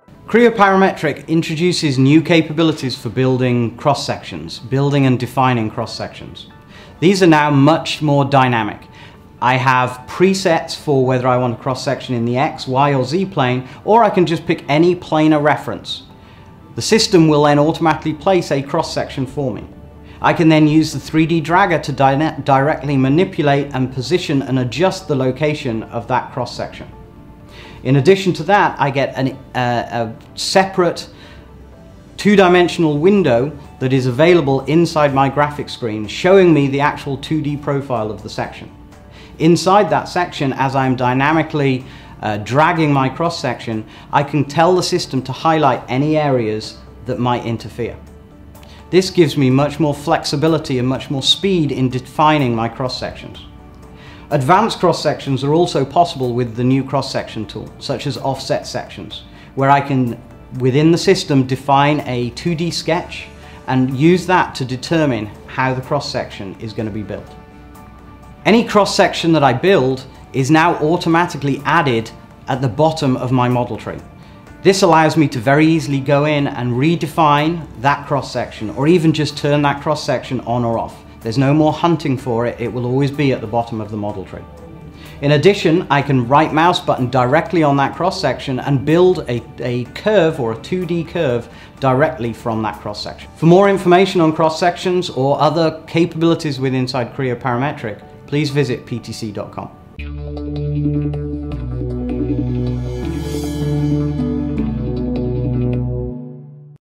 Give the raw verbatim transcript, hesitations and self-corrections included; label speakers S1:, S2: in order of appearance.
S1: Creo Parametric introduces new capabilities for building cross-sections, building and defining cross-sections. These are now much more dynamic. I have presets for whether I want a cross-section in the X, Y or Z plane, or I can just pick any planar reference. The system will then automatically place a cross-section for me. I can then use the three D dragger to di directly manipulate and position and adjust the location of that cross-section. In addition to that, I get an, uh, a separate two-dimensional window that is available inside my graphics screen, showing me the actual two D profile of the section. Inside that section, as I'm dynamically uh, dragging my cross-section, I can tell the system to highlight any areas that might interfere. This gives me much more flexibility and much more speed in defining my cross-sections. Advanced cross-sections are also possible with the new cross-section tool, such as offset sections, where I can, within the system, define a two D sketch and use that to determine how the cross-section is going to be built. Any cross-section that I build is now automatically added at the bottom of my model tree. This allows me to very easily go in and redefine that cross-section, or even just turn that cross-section on or off. There's no more hunting for it, it will always be at the bottom of the model tree. In addition, I can right mouse button directly on that cross-section and build a, a curve or a two D curve directly from that cross-section. For more information on cross-sections or other capabilities with inside Creo Parametric, please visit P T C dot com.